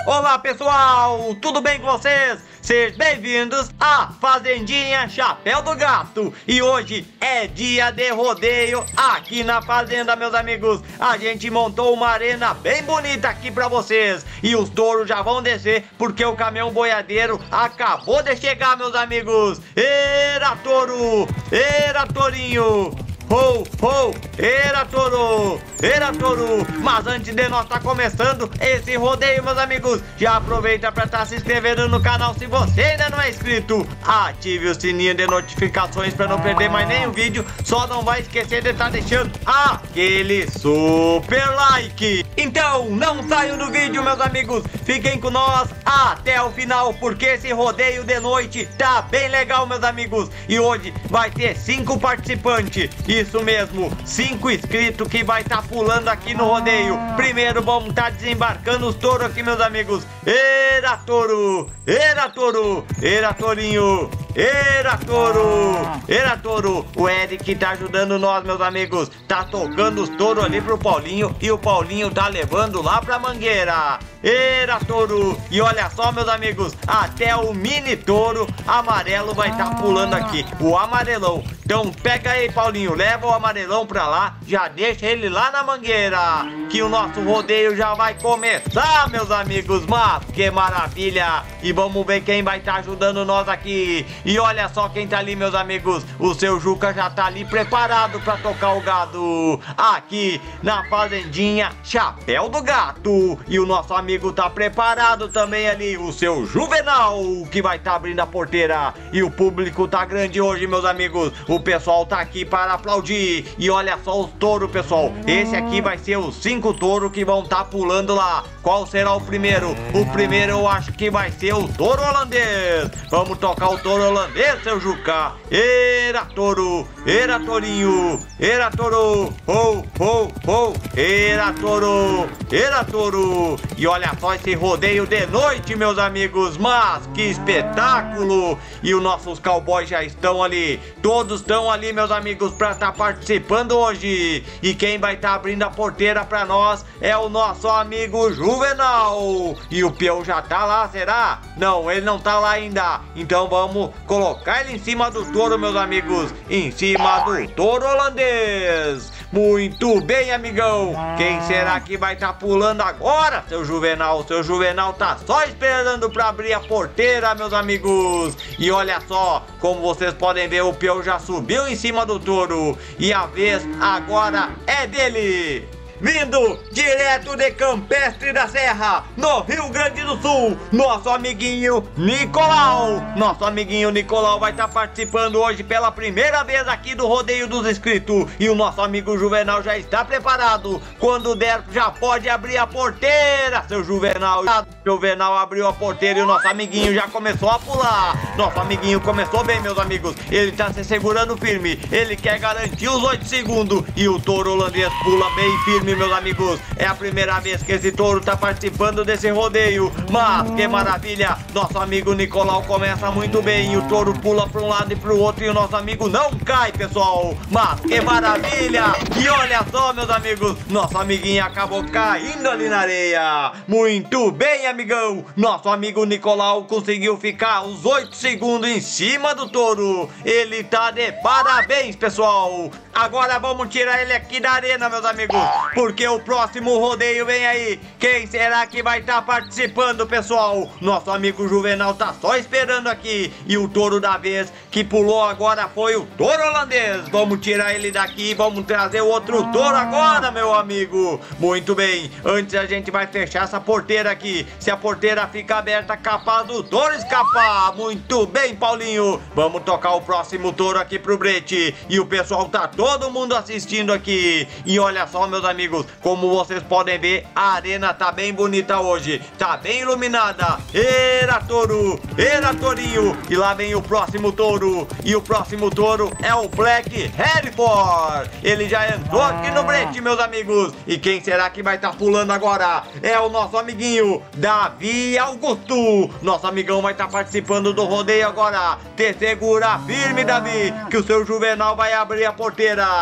Olá pessoal, tudo bem com vocês? Sejam bem-vindos à Fazendinha Chapéu do Gato. E hoje é dia de rodeio aqui na fazenda, meus amigos. A gente montou uma arena bem bonita aqui pra vocês. E os touros já vão descer porque o caminhão boiadeiro acabou de chegar, meus amigos. Era touro, era tourinho. Ho, ho, era touro, era touro. Mas antes de nós estar começando esse rodeio, meus amigos, já aproveita para estar se inscrevendo no canal se você ainda não é inscrito. Ative o sininho de notificações para não perder mais nenhum vídeo. Só não vai esquecer de estar deixando aquele super like. Então não saiam do vídeo, meus amigos. Fiquem com nós até o final, porque esse rodeio de noite tá bem legal, meus amigos. E hoje vai ter 5 participantes. Isso mesmo, 5 inscritos que vai estar pulando aqui no rodeio. Primeiro vamos estar desembarcando os touros aqui, meus amigos. Era touro, era touro, era tourinho, era touro, era touro. O Eric tá ajudando nós, meus amigos. Tá tocando os touros ali pro Paulinho e o Paulinho tá levando lá pra mangueira. Era touro. E olha só, meus amigos, até o mini touro amarelo vai estar pulando aqui, o amarelão. Então pega aí, Paulinho, leva o amarelão pra lá, já deixa ele lá na mangueira, que o nosso rodeio já vai começar, meus amigos. Mas que maravilha! E vamos ver quem vai estar ajudando nós aqui. E olha só quem tá ali, meus amigos. O seu Juca já tá ali preparado pra tocar o gado aqui na Fazendinha Chapéu do Gato. E o nosso amigo tá preparado também ali, o seu Juvenal, que vai estar abrindo a porteira. E o público tá grande hoje, meus amigos. O pessoal tá aqui para aplaudir. E olha só os touros, pessoal. Esse aqui vai ser os 5 touros que vão estar pulando lá. Qual será o primeiro? O primeiro eu acho que vai ser o touro holandês. Vamos tocar o touro holandês, seu Juca. Era touro, era tourinho, era touro. Ho, ho, ho, era touro, era touro. E olha só esse rodeio de noite, meus amigos. Mas que espetáculo. E os nossos cowboys já estão ali. Todos estão ali, meus amigos, para estar participando hoje. E quem vai estar abrindo a porteira para nós é o nosso amigo Juvenal. E o peão já tá lá, será? Não, ele não tá lá ainda. Então vamos colocar ele em cima do touro, meus amigos. Em cima do touro holandês. Muito bem, amigão. Quem será que vai estar pulando agora, seu Juvenal? Seu Juvenal tá só esperando para abrir a porteira, meus amigos. E olha só, como vocês podem ver, o peão já subiu em cima do touro. E a vez agora é dele. Vindo direto de Campestre da Serra, no Rio Grande do Sul, nosso amiguinho Nicolau. Nosso amiguinho Nicolau vai estar participando hoje pela primeira vez aqui do Rodeio dos Inscritos. E o nosso amigo Juvenal já está preparado. Quando der, já pode abrir a porteira, seu Juvenal. O Juvenal abriu a porteira e o nosso amiguinho já começou a pular. Nosso amiguinho começou bem, meus amigos. Ele está se segurando firme. Ele quer garantir os 8 segundos. E o touro holandês pula bem firme, meus amigos. É a primeira vez que esse touro tá participando desse rodeio. Mas que maravilha. Nosso amigo Nicolau começa muito bem. E o touro pula para um lado e para o outro. E o nosso amigo não cai, pessoal. Mas que maravilha. E olha só, meus amigos, nosso amiguinho acabou caindo ali na areia. Muito bem, amigão. Nosso amigo Nicolau conseguiu ficar os 8 segundos em cima do touro. Ele tá de parabéns, pessoal. Agora vamos tirar ele aqui da arena, meus amigos, porque o próximo rodeio vem aí. Quem será que vai estar participando, pessoal? Nosso amigo Juvenal tá só esperando aqui. E o touro da vez que pulou agora foi o touro holandês. Vamos tirar ele daqui e vamos trazer o outro touro agora, meu amigo. Muito bem, antes a gente vai fechar essa porteira aqui. Se a porteira fica aberta, capaz do touro escapar. Muito bem, Paulinho. Vamos tocar o próximo touro aqui pro brete. E o pessoal tá todo mundo assistindo aqui. E olha só, meus amigos, como vocês podem ver, a arena tá bem bonita hoje. Tá bem iluminada. Era touro, era tourinho. E lá vem o próximo touro. E o próximo touro é o Black Hereford. Ele já entrou aqui no brete, meus amigos. E quem será que vai estar pulando agora? É o nosso amiguinho Davi Augusto. Nosso amigão vai estar participando do rodeio agora. Te segura firme, Davi, que o seu Juvenal vai abrir a porteira.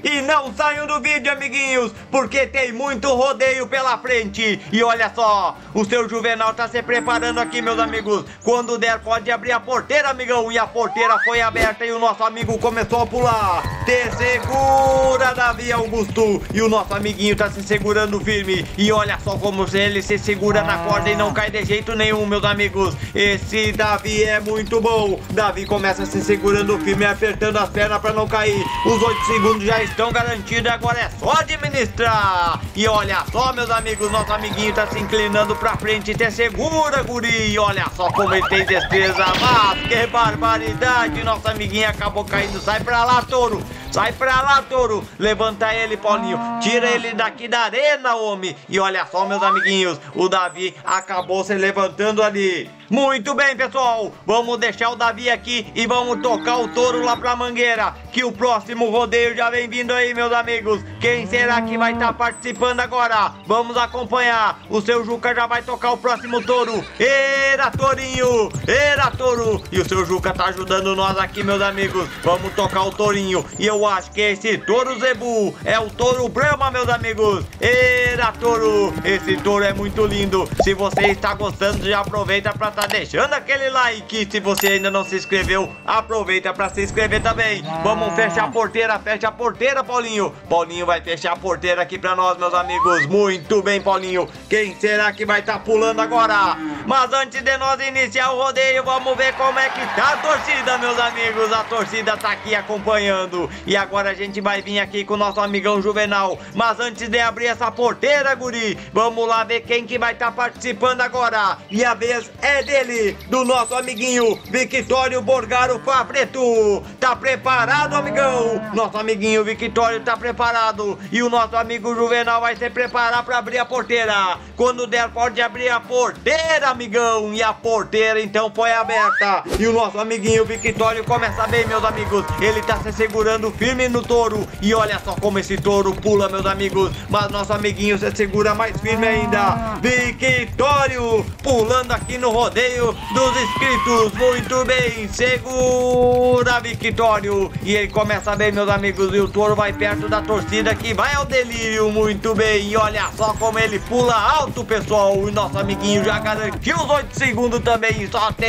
e não saiam do vídeo, amiguinhos, porque tem muito rodeio pela frente. E olha só, o seu Juvenal tá se preparando aqui, meus amigos. Quando der, pode abrir a porteira, amigão. E a porteira foi aberta e o nosso amigo começou a pular. Te segura, Davi Augusto. E o nosso amiguinho tá se segurando firme. E olha só como ele se segura na corda e não cai de jeito nenhum, meus amigos. Esse Davi é muito bom. Davi começa se segurando firme, apertando as pernas para não cair. Os 8 segundos já estão garantidos, agora é só administrar. E olha só, meus amigos, nosso amiguinho tá se inclinando pra frente. Te segura, guri. Olha só como ele tem destreza. Mas que barbaridade, nosso amiguinho acabou caindo. Sai pra lá, touro. Sai pra lá, touro. Levanta ele, Paulinho. Tira ele daqui da arena, homem. E olha só, meus amiguinhos, o Davi acabou se levantando ali. Muito bem, pessoal. Vamos deixar o Davi aqui e vamos tocar o touro lá pra Mangueira, que o próximo rodeio já vem vindo aí, meus amigos. Quem será que vai estar participando agora? Vamos acompanhar. O seu Juca já vai tocar o próximo touro. Era, tourinho. Era, touro. E o seu Juca tá ajudando nós aqui, meus amigos. Vamos tocar o tourinho. E eu acho que esse touro Zebu é o touro Brahma, meus amigos. Era, touro. Esse touro é muito lindo. Se você está gostando, já aproveita pra tá deixando aquele like. Se você ainda não se inscreveu, aproveita pra se inscrever também. Vamos fechar a porteira. Fecha a porteira, Paulinho. Paulinho vai fechar a porteira aqui pra nós, meus amigos. Muito bem, Paulinho. Quem será que vai estar pulando agora? Mas antes de nós iniciar o rodeio, vamos ver como é que tá a torcida, meus amigos. A torcida tá aqui acompanhando. E agora a gente vai vir aqui com o nosso amigão Juvenal. Mas antes de abrir essa porteira, guri, vamos lá ver quem que vai estar participando agora. E a vez é dele, do nosso amiguinho Victório Borgaro Fabreto. Tá preparado, amigão? Nosso amiguinho Victório tá preparado. E o nosso amigo Juvenal vai se preparar para abrir a porteira. Quando der, pode abrir a porteira, amigão. E a porteira então foi aberta. E o nosso amiguinho Victório começa bem, meus amigos. Ele tá se segurando firme no touro. E olha só como esse touro pula, meus amigos. Mas nosso amiguinho se segura mais firme ainda. Victório pulando aqui no rodeio dos inscritos. Muito bem, segura, Victório. E ele começa bem, meus amigos. E o touro vai perto da torcida, que vai ao delírio. Muito bem, e olha só como ele pula alto, pessoal. E nosso amiguinho já garantiu os 8 segundos também.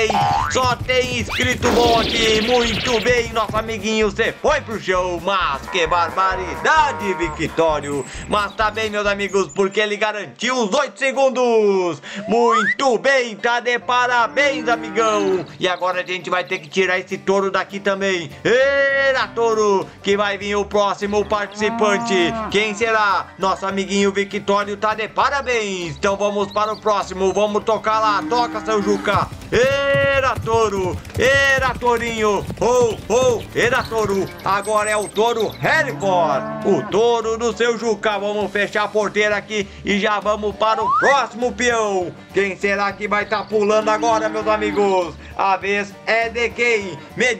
Só tem inscrito bom aqui. Muito bem, nosso amiguinho, você foi pro chão. Mas que barbaridade, Victório. Mas tá bem, meus amigos, porque ele garantiu os 8 segundos. Muito bem, tá de parabéns, amigão. E agora a gente vai ter que tirar esse touro daqui também. Era, touro, que vai vir o próximo participante. Quem será? Nosso amiguinho Victório tá de parabéns. Então vamos para o próximo. Vamos tocar lá. Toca, seu Juca. Era, touro. Era, tourinho. Era, touro. Agora é o touro Hereford, o touro do seu Juca. Vamos fechar a porteira aqui e já vamos para o próximo peão. Quem será que vai estar pulando agora, meus amigos? A vez é de quem? Me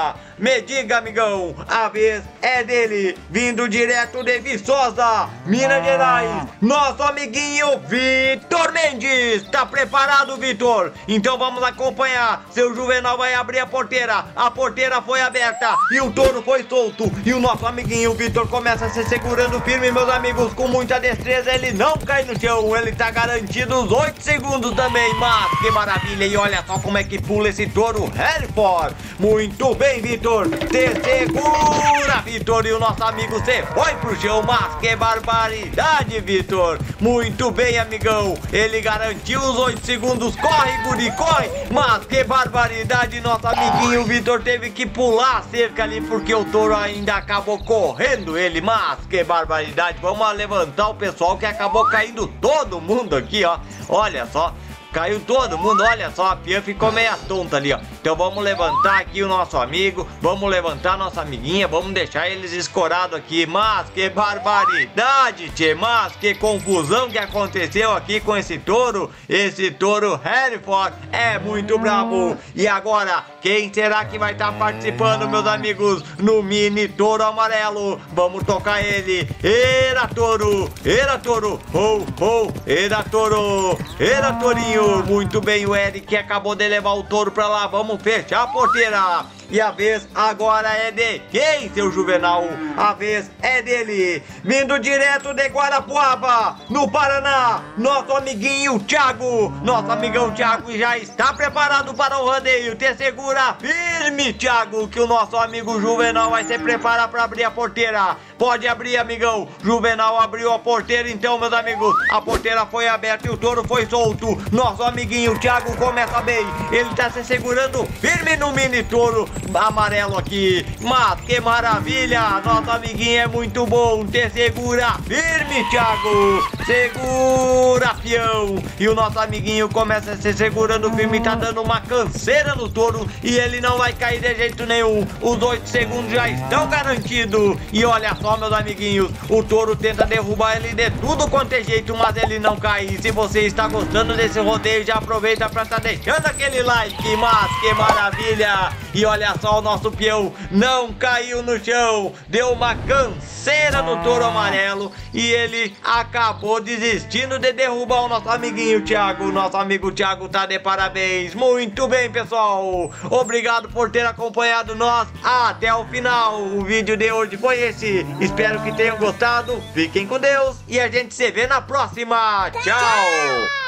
diga, amigão. A vez é dele, vindo direto de Viçosa, Minas Gerais, nosso amiguinho Vitor Mendes. Tá preparado, Vitor? Então vamos acompanhar. Seu Juvenal vai abrir a porteira. A porteira foi aberta e o touro foi solto. E o nosso amiguinho Vitor começa se segurando firme, meus amigos, com muita destreza. Ele não cai no chão. Ele tá garantido os 8 segundos também. Mas que maravilha. E olha só como é que pula esse touro Hereford. Muito bem, Vitor. Te segura, Vitor. E o nosso amigo se foi pro chão. Mas que barbaridade, Vitor. Muito bem, amigão. Ele garantiu os 8 segundos. Corre, guri, corre. Mas que barbaridade. Nosso amiguinho Vitor teve que pular a cerca ali, porque o touro ainda acabou correndo ele. Mas que barbaridade. Vamos levantar o pessoal, que acabou caindo todo mundo aqui, ó. Olha só. Caiu todo mundo, olha só, a Pia ficou meia tonta ali, ó. Então vamos levantar aqui o nosso amigo, vamos levantar a nossa amiguinha, vamos deixar eles escorados aqui. Mas que barbaridade, tchê, mas que confusão que aconteceu aqui com esse touro Hereford é muito bravo. E agora, quem será que vai estar participando, meus amigos, no mini touro amarelo? Vamos tocar ele. Era, touro, era, touro, era, touro, era, tourinho. Muito bem, o Eric acabou de levar o touro pra lá. Vamos fechar a porteira. E a vez agora é de quem, seu Juvenal? A vez é dele. Vindo direto de Guarapuava, no Paraná, nosso amiguinho Thiago. Nosso amigão Thiago já está preparado para o rodeio. Te segura firme, Thiago, que o nosso amigo Juvenal vai se preparar para abrir a porteira. Pode abrir, amigão. Juvenal abriu a porteira, então, meus amigos. A porteira foi aberta e o touro foi solto. Nosso amiguinho Thiago começa bem. Ele tá se segurando firme no mini touro amarelo aqui. Mas que maravilha! Nosso amiguinho é muito bom. Te segura firme, Thiago. Segura, peão. E o nosso amiguinho começa se segurando firme. Tá dando uma canseira no touro. E ele não vai cair de jeito nenhum. Os 8 segundos já estão garantidos. E olha só, meus amiguinhos, o touro tenta derrubar ele de tudo quanto é jeito, mas ele não cai. E se você está gostando desse rodeio, já aproveita para estar deixando aquele like. Mas que maravilha! E olha só, o nosso peão não caiu no chão, deu uma canseira no touro amarelo e ele acabou desistindo de derrubar o nosso amiguinho Thiago. O nosso amigo Thiago tá de parabéns. Muito bem, pessoal, obrigado por ter acompanhado nós até o final. O vídeo de hoje foi esse. Espero que tenham gostado. Fiquem com Deus e a gente se vê na próxima. Tchau!